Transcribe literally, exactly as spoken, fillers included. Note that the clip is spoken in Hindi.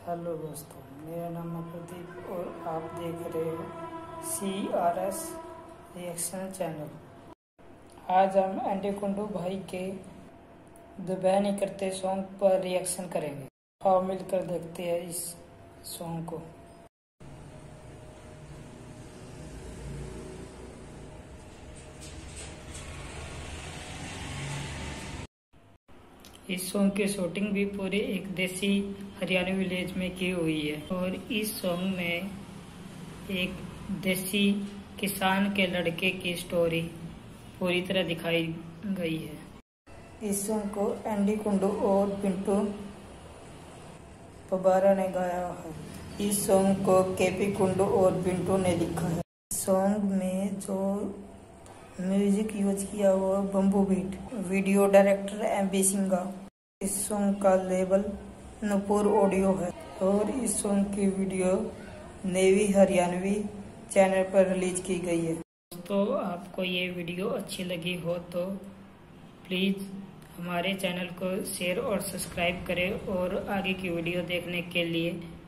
हेलो दोस्तों, मेरा नाम है प्रदीप और आप देख रहे हो C R S reaction channel. आज हम एंडी कुंडू भाई के दुबह नहीं करते सॉन्ग पर रिएक्शन करेंगे। आओ मिलकर देखते हैं इस सॉन्ग को। इस सॉन्ग की शूटिंग भी पूरे एक देसी हरियाणवी विलेज में की हुई है और इस सॉन्ग में एक देसी किसान के लड़के की स्टोरी पूरी तरह दिखाई गई है। इस सॉन्ग को एंडी कुंडू और पिंटू पबारा ने गाया है। इस सॉन्ग को केपी कुंडू और पिंटू ने लिखा है। सॉन्ग में जो म्यूजिक यूज किया हुआ Bamboo Beat. Video director M B Singa. इस सॉन्ग का लेबल नूपुर ऑडियो है और इस सॉन्ग की वीडियो नेवी हरियाणवी चैनल पर रिलीज की गई है। दोस्तों, आपको ये वीडियो अच्छी लगी हो तो प्लीज़ हमारे चैनल को शेयर और सब्सक्राइब करें और आगे की वीडियो देखने के लिए